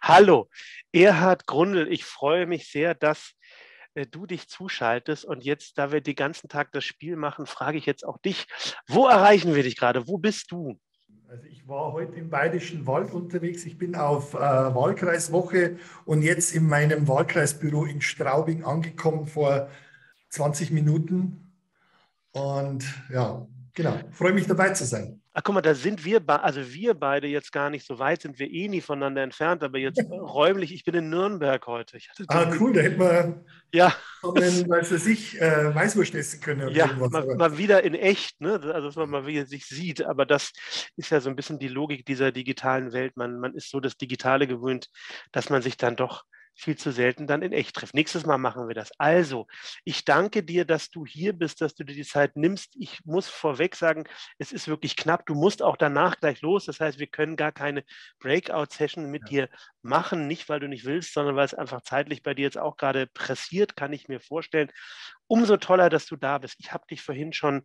Hallo, Erhard Grundl, ich freue mich sehr, dass du dich zuschaltest. Und jetzt, da wir den ganzen Tag das Spiel machen, frage ich jetzt auch dich, wo erreichen wir dich gerade? Wo bist du? Also ich war heute im Bayerischen Wald unterwegs. Ich bin auf Wahlkreiswoche und jetzt in meinem Wahlkreisbüro in Straubing angekommen vor 20 Minuten. Und ja, genau, freue mich dabei zu sein. Ach, guck mal, da sind also wir beide jetzt gar nicht so weit, sind wir eh nie voneinander entfernt, aber jetzt räumlich, ich bin in Nürnberg heute. Ich hatte Ah, cool, da hätten wir ja, zusammen, weiß was ich, Weißwurst essen können oder ja, irgendwas. Aber mal wieder in echt, ne? Also dass man mal wieder sich sieht. Aber das ist ja so ein bisschen die Logik dieser digitalen Welt. Man ist so das Digitale gewöhnt, dass man sich dann doch viel zu selten dann in echt trifft. Nächstes Mal machen wir das. Also, ich danke dir, dass du hier bist, dass du dir die Zeit nimmst. Ich muss vorweg sagen, es ist wirklich knapp. Du musst auch danach gleich los. Das heißt, wir können gar keine Breakout-Session mit dir machen, nicht weil du nicht willst, sondern weil es einfach zeitlich bei dir jetzt auch gerade pressiert, kann ich mir vorstellen. Umso toller, dass du da bist. Ich habe dich vorhin schon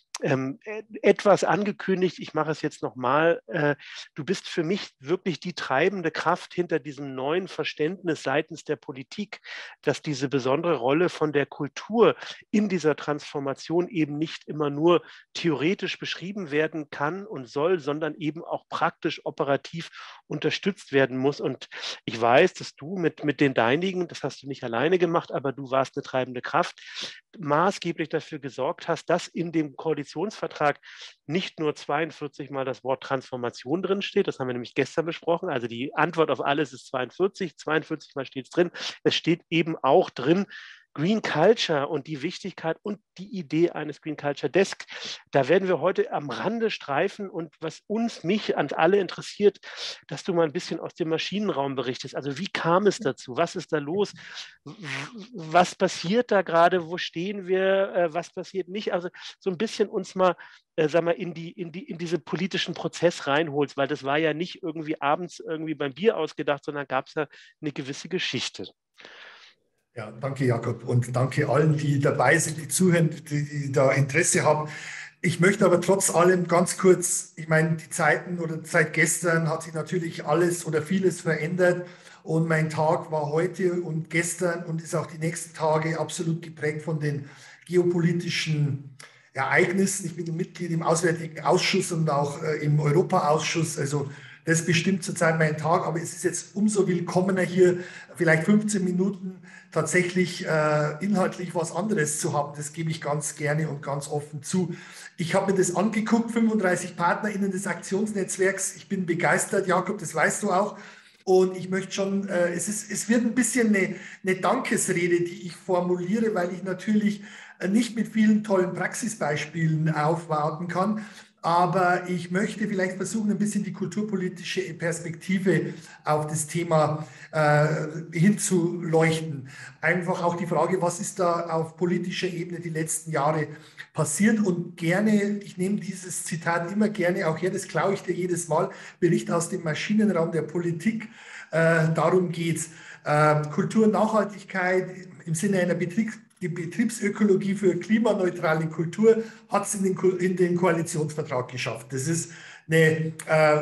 etwas angekündigt. Ich mache es jetzt nochmal. Du bist für mich wirklich die treibende Kraft hinter diesem neuen Verständnis seitens der Politik, dass diese besondere Rolle von der Kultur in dieser Transformation eben nicht immer nur theoretisch beschrieben werden kann und soll, sondern eben auch praktisch operativ unterstützt werden muss. Und ich weiß, dass du mit den Deinigen, das hast du nicht alleine gemacht, aber du warst eine treibende Kraft, maßgeblich dafür gesorgt hast, dass in dem Koalitionsvertrag nicht nur 42 Mal das Wort Transformation drinsteht, das haben wir nämlich gestern besprochen, also die Antwort auf alles ist 42, 42 Mal steht es drin, es steht eben auch drin, Green Culture und die Wichtigkeit und die Idee eines Green Culture Desk. Da werden wir heute am Rande streifen und was mich an alle interessiert, dass du mal ein bisschen aus dem Maschinenraum berichtest. Also wie kam es dazu? Was ist da los? Was passiert da gerade? Wo stehen wir? Was passiert nicht? Also so ein bisschen uns mal, sag mal, in diesen politischen Prozess reinholst, weil das war ja nicht irgendwie abends irgendwie beim Bier ausgedacht, sondern gab es ja eine gewisse Geschichte. Ja, danke Jakob und danke allen, die dabei sind, die zuhören, die da Interesse haben. Ich möchte aber trotz allem ganz kurz, ich meine, die Zeiten oder seit gestern hat sich natürlich alles oder vieles verändert und mein Tag war heute und gestern und ist auch die nächsten Tage absolut geprägt von den geopolitischen Ereignissen. Ich bin Mitglied im Auswärtigen Ausschuss und auch im Europaausschuss, also das bestimmt zurzeit meinen Tag, aber es ist jetzt umso willkommener hier, vielleicht 15 Minuten tatsächlich inhaltlich was anderes zu haben. Das gebe ich ganz gerne und ganz offen zu. Ich habe mir das angeguckt, 35 PartnerInnen des Aktionsnetzwerks. Ich bin begeistert, Jakob, das weißt du auch. Und ich möchte schon, es wird ein bisschen eine Dankesrede, die ich formuliere, weil ich natürlich nicht mit vielen tollen Praxisbeispielen aufwarten kann. Aber ich möchte vielleicht versuchen, ein bisschen die kulturpolitische Perspektive auf das Thema hinzuleuchten. Einfach auch die Frage, was ist da auf politischer Ebene die letzten Jahre passiert? Und gerne, ich nehme dieses Zitat immer gerne auch her, das klaue ich dir jedes Mal, Bericht aus dem Maschinenraum der Politik. Darum geht es. Kultur und Nachhaltigkeit im Sinne einer die Betriebsökologie für klimaneutrale Kultur hat es in den Koalitionsvertrag geschafft. Das ist eine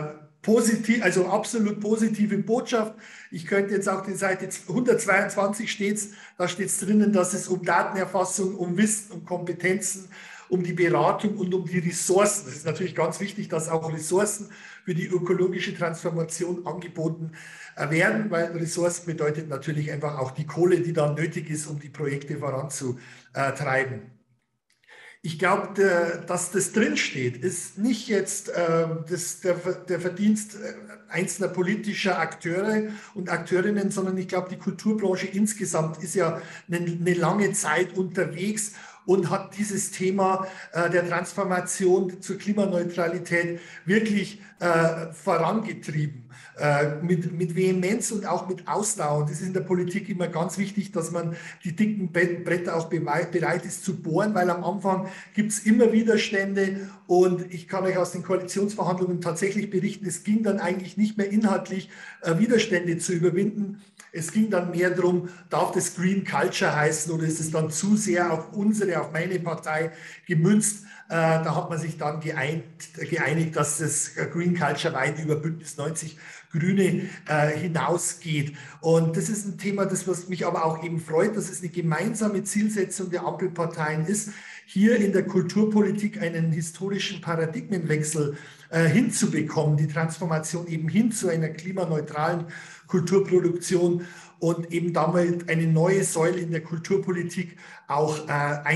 also absolut positive Botschaft. Ich könnte jetzt auch die Seite 122 da steht es drinnen, dass es um Datenerfassung, um Wissen, um Kompetenzen, um die Beratung und um die Ressourcen. Das ist natürlich ganz wichtig, dass auch Ressourcen für die ökologische Transformation angeboten werden, weil Ressourcen bedeutet natürlich einfach auch die Kohle, die dann nötig ist, um die Projekte voranzutreiben. Ich glaube, dass das drinsteht, ist nicht jetzt der Verdienst einzelner politischer Akteure und Akteurinnen, sondern ich glaube, die Kulturbranche insgesamt ist ja eine lange Zeit unterwegs und hat dieses Thema der Transformation zur Klimaneutralität wirklich vorangetrieben. Mit Vehemenz und auch mit Ausdauer. Und es ist in der Politik immer ganz wichtig, dass man die dicken Bretter auch bereit ist zu bohren, weil am Anfang gibt es immer Widerstände und ich kann euch aus den Koalitionsverhandlungen tatsächlich berichten, es ging dann eigentlich nicht mehr inhaltlich Widerstände zu überwinden. Es ging dann mehr darum, darf das Green Culture heißen oder ist es dann zu sehr auf meine Partei gemünzt? Da hat man sich dann geeinigt, dass das Green Culture weit über Bündnis 90 Grüne hinausgeht. Und das ist ein Thema, das was mich aber auch eben freut, dass es eine gemeinsame Zielsetzung der Ampelparteien ist, hier in der Kulturpolitik einen historischen Paradigmenwechsel hinzubekommen, die Transformation eben hin zu einer klimaneutralen Kulturproduktion und eben damit eine neue Säule in der Kulturpolitik auch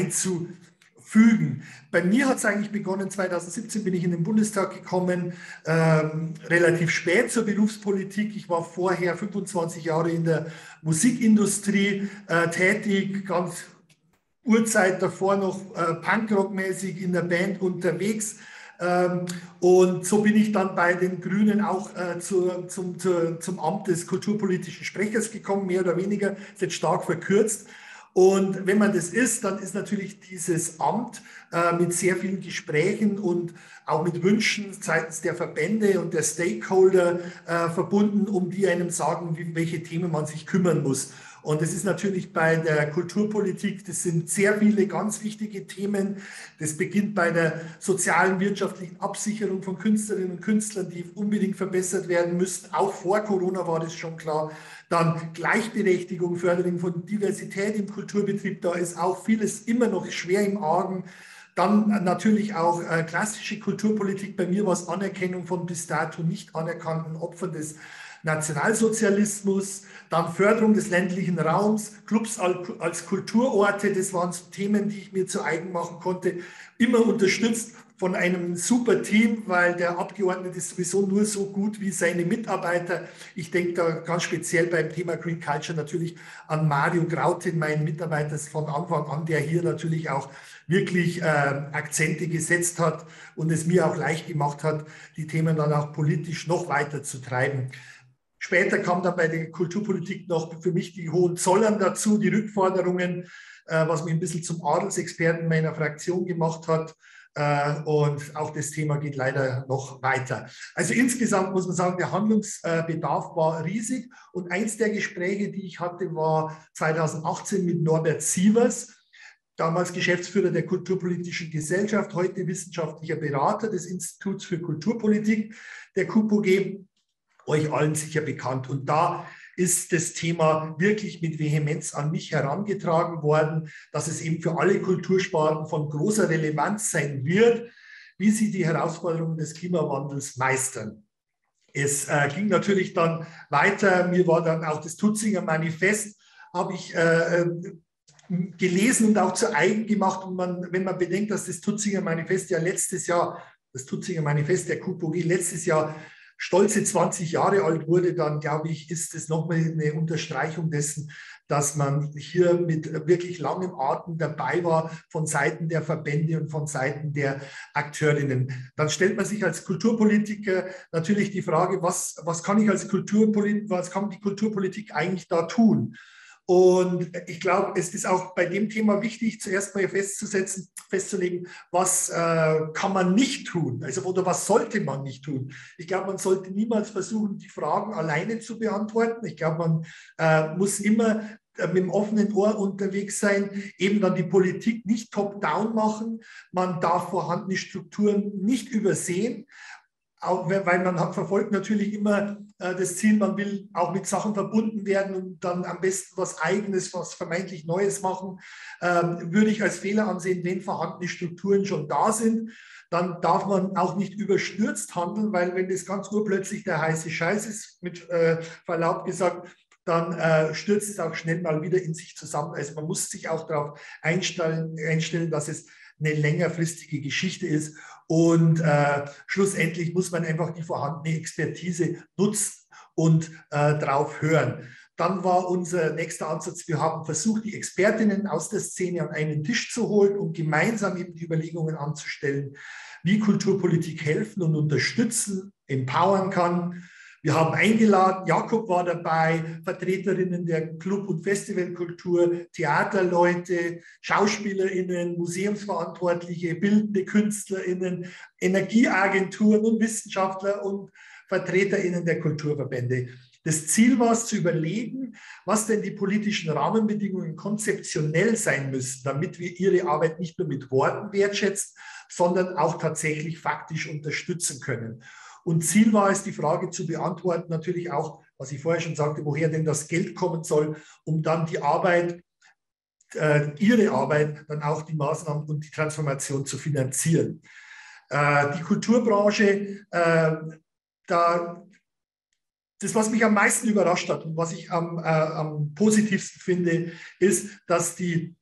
einzufügen. Bei mir hat es eigentlich begonnen, 2017 bin ich in den Bundestag gekommen, relativ spät zur Berufspolitik. Ich war vorher 25 Jahre in der Musikindustrie tätig, ganz Urzeit davor noch Punkrock-mäßig in der Band unterwegs. Und so bin ich dann bei den Grünen auch zum Amt des kulturpolitischen Sprechers gekommen, mehr oder weniger, ist jetzt stark verkürzt. Und wenn man das ist, dann ist natürlich dieses Amt mit sehr vielen Gesprächen und auch mit Wünschen seitens der Verbände und der Stakeholder verbunden, um die einem sagen, welche Themen man sich kümmern muss. Und es ist natürlich bei der Kulturpolitik, das sind sehr viele ganz wichtige Themen. Das beginnt bei der sozialen, wirtschaftlichen Absicherung von Künstlerinnen und Künstlern, die unbedingt verbessert werden müssen. Auch vor Corona war das schon klar. Dann Gleichberechtigung, Förderung von Diversität im Kulturbetrieb. Da ist auch vieles immer noch schwer im Argen. Dann natürlich auch klassische Kulturpolitik. Bei mir war es Anerkennung von bis dato nicht anerkannten Opfern des Nationalsozialismus, dann Förderung des ländlichen Raums, Clubs als Kulturorte, das waren so Themen, die ich mir zu eigen machen konnte, immer unterstützt von einem super Team, weil der Abgeordnete ist sowieso nur so gut wie seine Mitarbeiter. Ich denke da ganz speziell beim Thema Green Culture natürlich an Mario Grautin, meinen Mitarbeiter von Anfang an, der hier natürlich auch wirklich Akzente gesetzt hat und es mir auch leicht gemacht hat, die Themen dann auch politisch noch weiter zu treiben. Später kam dann bei der Kulturpolitik noch für mich die Hohenzollern dazu, die Rückforderungen, was mich ein bisschen zum Adelsexperten meiner Fraktion gemacht hat. Und auch das Thema geht leider noch weiter. Also insgesamt muss man sagen, der Handlungsbedarf war riesig. Und eins der Gespräche, die ich hatte, war 2018 mit Norbert Sievers, damals Geschäftsführer der Kulturpolitischen Gesellschaft, heute wissenschaftlicher Berater des Instituts für Kulturpolitik der KUPOG, euch allen sicher bekannt. Und da ist das Thema wirklich mit Vehemenz an mich herangetragen worden, dass es eben für alle Kultursparten von großer Relevanz sein wird, wie sie die Herausforderungen des Klimawandels meistern. Es ging natürlich dann weiter. Mir war dann auch das Tutzinger Manifest, habe ich gelesen und auch zu eigen gemacht. Und wenn man bedenkt, dass das Tutzinger Manifest ja letztes Jahr, das Tutzinger Manifest der KUPOG letztes Jahr stolze 20 Jahre alt wurde, dann glaube ich, ist es nochmal eine Unterstreichung dessen, dass man hier mit wirklich langem Atem dabei war von Seiten der Verbände und von Seiten der Akteurinnen. Dann stellt man sich als Kulturpolitiker natürlich die Frage, was kann ich als Kulturpolitiker, was kann die Kulturpolitik eigentlich da tun? Und ich glaube, es ist auch bei dem Thema wichtig, zuerst mal festzulegen, was kann man nicht tun, also oder was sollte man nicht tun. Ich glaube, man sollte niemals versuchen, die Fragen alleine zu beantworten. Ich glaube, man muss immer mit dem offenen Ohr unterwegs sein, eben dann die Politik nicht top-down machen. Man darf vorhandene Strukturen nicht übersehen. Auch, weil man verfolgt natürlich immer das Ziel, man will auch mit Sachen verbunden werden und dann am besten was Eigenes, was vermeintlich Neues machen, würde ich als Fehler ansehen, wenn vorhandene Strukturen schon da sind. Dann darf man auch nicht überstürzt handeln, weil wenn das ganz urplötzlich der heiße Scheiß ist, mit Verlaub gesagt, dann stürzt es auch schnell mal wieder in sich zusammen. Also man muss sich auch darauf einstellen, dass es eine längerfristige Geschichte ist. Und schlussendlich muss man einfach die vorhandene Expertise nutzen und drauf hören. Dann war unser nächster Ansatz, wir haben versucht, die Expertinnen aus der Szene an einen Tisch zu holen und gemeinsam eben die Überlegungen anzustellen, wie Kulturpolitik helfen und unterstützen, empowern kann. Wir haben eingeladen, Jakob war dabei, Vertreterinnen der Club- und Festivalkultur, Theaterleute, SchauspielerInnen, Museumsverantwortliche, bildende KünstlerInnen, Energieagenturen und Wissenschaftler und VertreterInnen der Kulturverbände. Das Ziel war es zu überlegen, was denn die politischen Rahmenbedingungen konzeptionell sein müssen, damit wir ihre Arbeit nicht nur mit Worten wertschätzen, sondern auch tatsächlich faktisch unterstützen können. Und Ziel war es, die Frage zu beantworten, natürlich auch, was ich vorher schon sagte, woher denn das Geld kommen soll, um dann die Arbeit, ihre Arbeit, dann auch die Maßnahmen und die Transformation zu finanzieren. Die Kulturbranche, das, was mich am meisten überrascht hat und was ich am positivsten finde, ist, dass die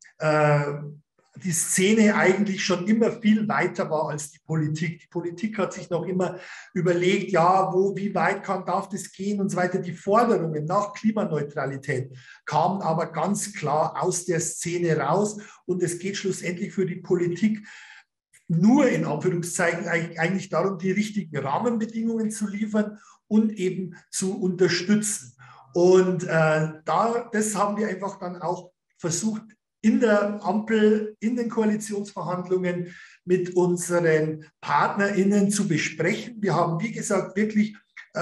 Szene eigentlich schon immer viel weiter war als die Politik. Die Politik hat sich noch immer überlegt, ja, wie weit darf das gehen und so weiter. Die Forderungen nach Klimaneutralität kamen aber ganz klar aus der Szene raus und es geht schlussendlich für die Politik nur in Anführungszeichen eigentlich darum, die richtigen Rahmenbedingungen zu liefern und eben zu unterstützen. Und das haben wir einfach dann auch versucht, in der Ampel, in den Koalitionsverhandlungen mit unseren PartnerInnen zu besprechen. Wir haben, wie gesagt, wirklich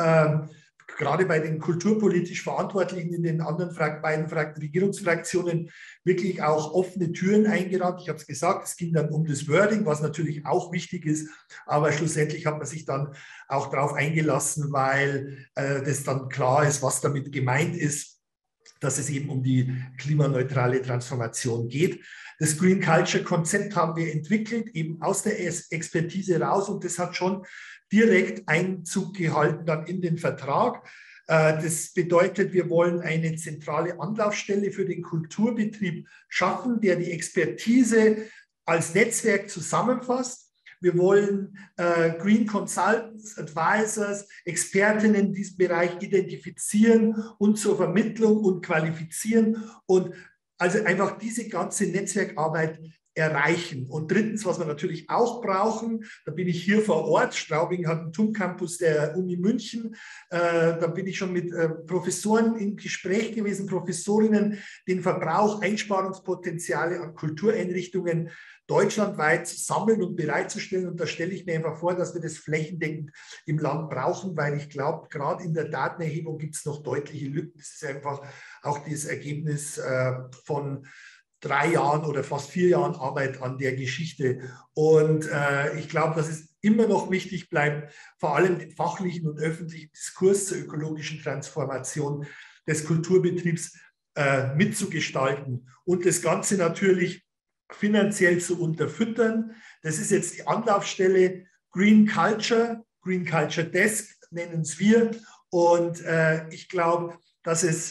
gerade bei den kulturpolitisch Verantwortlichen in den anderen beiden Regierungsfraktionen wirklich auch offene Türen eingerannt. Ich habe es gesagt, es ging dann um das Wording, was natürlich auch wichtig ist, aber schlussendlich hat man sich dann auch darauf eingelassen, weil das dann klar ist, was damit gemeint ist, dass es eben um die klimaneutrale Transformation geht. Das Green Culture Konzept haben wir entwickelt, eben aus der Expertise raus, und das hat schon direkt Einzug gehalten dann in den Vertrag. Das bedeutet, wir wollen eine zentrale Anlaufstelle für den Kulturbetrieb schaffen, der die Expertise als Netzwerk zusammenfasst. Wir wollen Green Consultants, Advisors, Expertinnen in diesem Bereich identifizieren und zur Vermittlung und qualifizieren und also einfach diese ganze Netzwerkarbeit erreichen. Und drittens, was wir natürlich auch brauchen, da bin ich hier vor Ort, Straubing hat einen TUM-Campus der Uni München, da bin ich schon mit Professoren im Gespräch gewesen, Professorinnen, den Verbrauch, Einsparungspotenziale an Kultureinrichtungen deutschlandweit zu sammeln und bereitzustellen. Und da stelle ich mir einfach vor, dass wir das flächendeckend im Land brauchen, weil ich glaube, gerade in der Datenerhebung gibt es noch deutliche Lücken. Das ist einfach auch das Ergebnis von 3 Jahren oder fast 4 Jahren Arbeit an der Geschichte. Und ich glaube, dass es immer noch wichtig bleibt, vor allem den fachlichen und öffentlichen Diskurs zur ökologischen Transformation des Kulturbetriebs mitzugestalten und das Ganze natürlich finanziell zu unterfüttern. Das ist jetzt die Anlaufstelle Green Culture Desk nennen es wir. Und ich glaube, dass es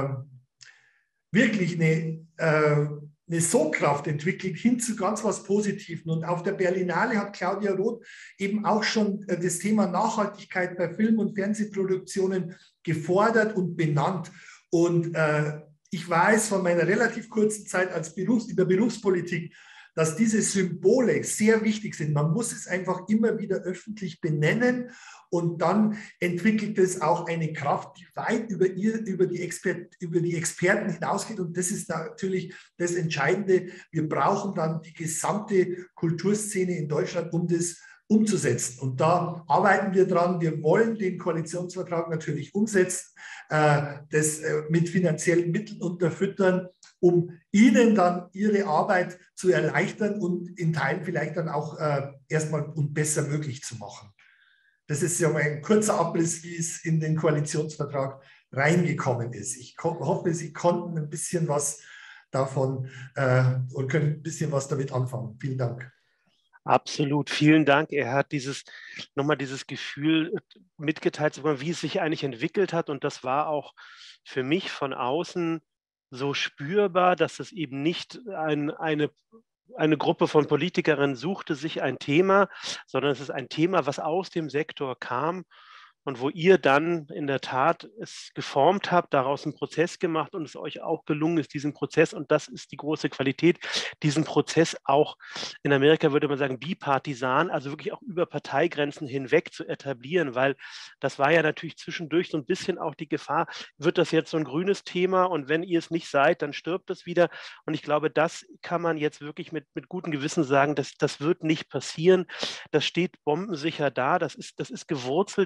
wirklich eine Sogkraft entwickelt hin zu ganz was Positiven. Und auf der Berlinale hat Claudia Roth eben auch schon das Thema Nachhaltigkeit bei Film- und Fernsehproduktionen gefordert und benannt. Und ich weiß von meiner relativ kurzen Zeit in der Berufspolitik, dass diese Symbole sehr wichtig sind. Man muss es einfach immer wieder öffentlich benennen und dann entwickelt es auch eine Kraft, die weit über die Experten hinausgeht. Und das ist natürlich das Entscheidende. Wir brauchen dann die gesamte Kulturszene in Deutschland, um das umzusetzen. Und da arbeiten wir dran. Wir wollen den Koalitionsvertrag natürlich umsetzen, das mit finanziellen Mitteln unterfüttern, um ihnen dann ihre Arbeit zu erleichtern und in Teilen vielleicht dann auch erstmal und besser möglich zu machen. Das ist ja mal ein kurzer Abriss, wie es in den Koalitionsvertrag reingekommen ist. Ich hoffe, Sie konnten ein bisschen was davon und können ein bisschen was damit anfangen. Vielen Dank. Absolut, vielen Dank. Er hat nochmal dieses Gefühl mitgeteilt, wie es sich eigentlich entwickelt hat. Und das war auch für mich von außen so spürbar, dass es eben nicht eine Gruppe von Politikerinnen suchte sich ein Thema, sondern es ist ein Thema, was aus dem Sektor kam und wo ihr dann in der Tat es geformt habt, daraus einen Prozess gemacht und es euch auch gelungen ist, diesen Prozess, und das ist die große Qualität, diesen Prozess auch, in Amerika würde man sagen, bipartisan, also wirklich auch über Parteigrenzen hinweg zu etablieren, weil das war ja natürlich zwischendurch so ein bisschen auch die Gefahr, wird das jetzt so ein grünes Thema und wenn ihr es nicht seid, dann stirbt es wieder. Und ich glaube, das kann man jetzt wirklich mit gutem Gewissen sagen, das wird nicht passieren. Das steht bombensicher da, das ist gewurzelt im Sektor.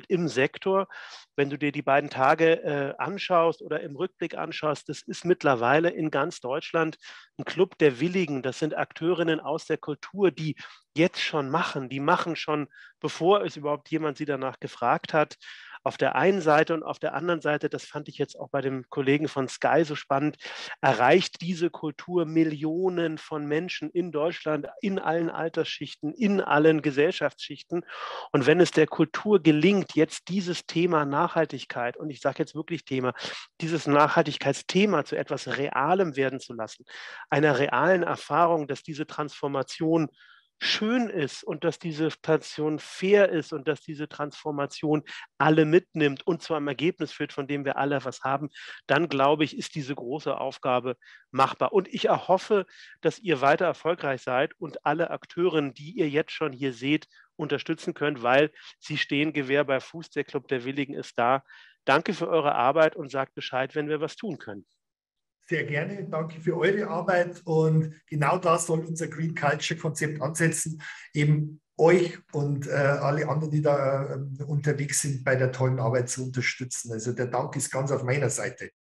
Sektor, wenn du dir die beiden Tage anschaust oder im Rückblick anschaust, das ist mittlerweile in ganz Deutschland ein Club der Willigen. Das sind Akteurinnen aus der Kultur, die jetzt schon machen. Die machen schon, bevor es überhaupt jemand sie danach gefragt hat. Auf der einen Seite und auf der anderen Seite, das fand ich jetzt auch bei dem Kollegen von Sky so spannend, erreicht diese Kultur Millionen von Menschen in Deutschland, in allen Altersschichten, in allen Gesellschaftsschichten. Und wenn es der Kultur gelingt, jetzt dieses Thema Nachhaltigkeit, und ich sage jetzt wirklich Thema, dieses Nachhaltigkeitsthema zu etwas Realem werden zu lassen, einer realen Erfahrung, dass diese Transformation schön ist und dass diese Transformation fair ist und dass diese Transformation alle mitnimmt und zu einem Ergebnis führt, von dem wir alle was haben, dann glaube ich, ist diese große Aufgabe machbar. Und ich erhoffe, dass ihr weiter erfolgreich seid und alle Akteurinnen, die ihr jetzt schon hier seht, unterstützen könnt, weil sie stehen Gewehr bei Fuß. Der Club der Willigen ist da. Danke für eure Arbeit und sagt Bescheid, wenn wir was tun können. Sehr gerne, danke für eure Arbeit und genau das soll unser Green Culture Konzept ansetzen, eben euch und alle anderen, die da unterwegs sind, bei der tollen Arbeit zu unterstützen. Also der Dank ist ganz auf meiner Seite.